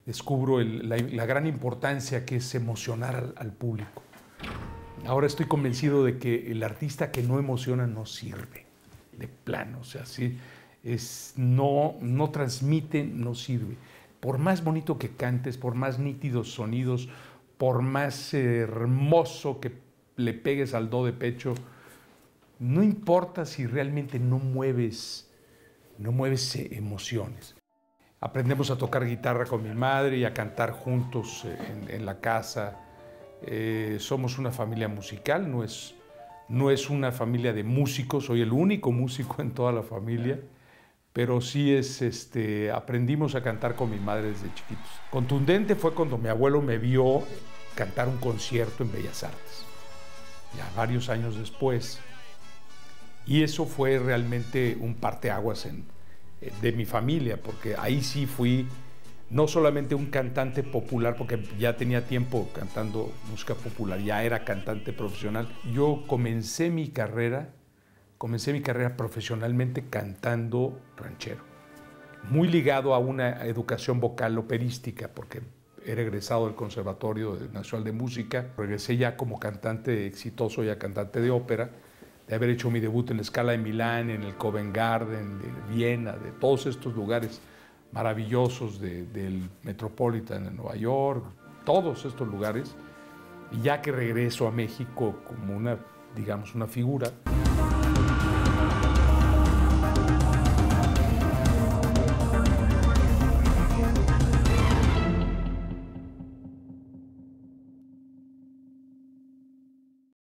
descubro la gran importancia que es emocionar al público. Ahora estoy convencido de que el artista que no emociona no sirve, de plano, o sea, sí, no transmite, no sirve. Por más bonito que cantes, por más nítidos sonidos, por más hermoso que le pegues al do de pecho, no importa si realmente no mueves emociones. Aprendemos a tocar guitarra con mi madre y a cantar juntos en la casa. Somos una familia musical, no es una familia de músicos, soy el único músico en toda la familia, pero sí aprendimos a cantar con mi madre desde chiquitos. Contundente fue cuando mi abuelo me vio cantar un concierto en Bellas Artes, ya varios años después. Y eso fue realmente un parteaguas de mi familia, porque ahí sí fui no solamente un cantante popular, porque ya tenía tiempo cantando música popular, ya era cantante profesional. Yo comencé mi carrera profesionalmente cantando ranchero, muy ligado a una educación vocal operística, porque era egresado del Conservatorio Nacional de Música. Regresé ya como cantante exitoso, ya cantante de ópera, de haber hecho mi debut en la Scala de Milán, en el Covent Garden, de Viena, de todos estos lugares maravillosos del Metropolitan en Nueva York, todos estos lugares. Y ya que regreso a México como digamos, una figura.